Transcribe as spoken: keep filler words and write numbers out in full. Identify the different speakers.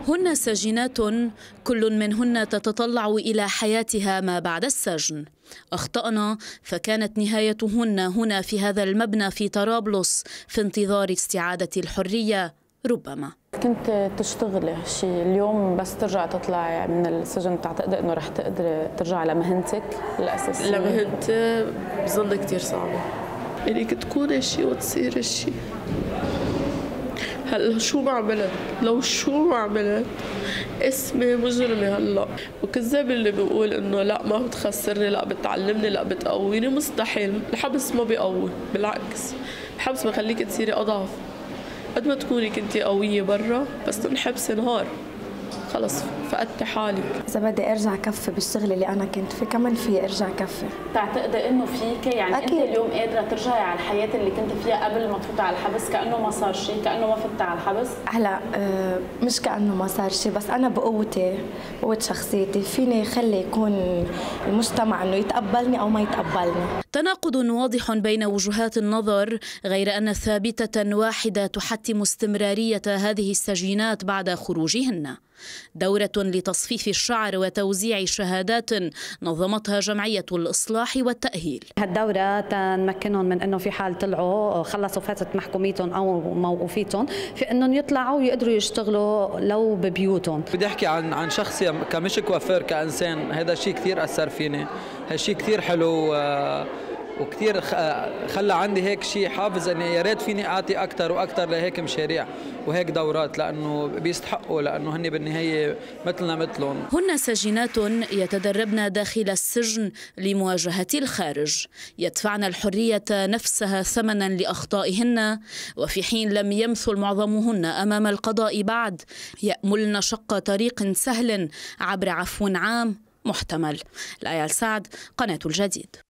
Speaker 1: هن سجينات كل منهن تتطلع إلى حياتها ما بعد السجن. أخطأنا فكانت نهايتهن هنا في هذا المبنى في طرابلس في انتظار استعادة الحرية. ربما
Speaker 2: كنت تشتغلي شيء اليوم بس ترجع تطلعي من السجن، بتعتقدي انه رح تقدري ترجعي لمهنتك الاساسيه؟
Speaker 3: لمهنتي بظل كثير صعبه، انك تكوني شيء وتصيري شيء. هلا شو ما عملت، لو شو ما عملت اسمي مجرمه هلا، وكذاب اللي بيقول انه لا ما بتخسرني، لا بتعلمني، لا بتقويني. مستحيل، الحبس ما بيقوي، بالعكس الحبس بخليك تصيري اضعف. قد ما تكوني كنتي قوية برا بس تنحبسي نهار خلص فقدتي حالك.
Speaker 4: إذا بدي أرجع كفي بالشغل اللي أنا كنت فيه كمان في أرجع كفي.
Speaker 2: تعتقدي إنه فيك يعني أكيد. أنت اليوم قادرة ترجعي على الحياة اللي كنت فيها قبل ما تفوتي على الحبس كأنه ما صار شيء، كأنه ما فتي على الحبس؟
Speaker 4: هلا آه مش كأنه ما صار شيء، بس أنا بقوتي قوة شخصيتي فيني يخلي يكون المجتمع إنه يتقبلني أو ما يتقبلني.
Speaker 1: تناقض واضح بين وجهات النظر، غير أن ثابتة واحدة تحتم استمرارية هذه السجينات بعد خروجهن. دورة لتصفيف الشعر وتوزيع شهادات نظمتها جمعية الإصلاح والتأهيل.
Speaker 5: هالدورة تنمكنهم من أنه في حال طلعوا خلصوا فترة محكوميتهم أو موقوفيتهم في أنهم يطلعوا ويقدروا يشتغلوا لو ببيوتهم.
Speaker 6: بدي أحكي عن عن شخصي كمش كوافير كإنسان، هذا شيء كثير أثر فيني، هالشيء كثير حلو وكثير خلى عندي هيك شيء حافز اني يا ريت فيني اعطي اكثر واكثر لهيك مشاريع وهيك دورات، لانه بيستحقوا، لانه هن بالنهايه مثلنا مثلهم.
Speaker 1: هن سجينات يتدربن داخل السجن لمواجهه الخارج، يدفعن الحريه نفسها ثمنا لاخطائهن، وفي حين لم يمثل معظمهن امام القضاء بعد، يأملن شق طريق سهل عبر عفو عام محتمل. لآيال سعد، قناة الجديد.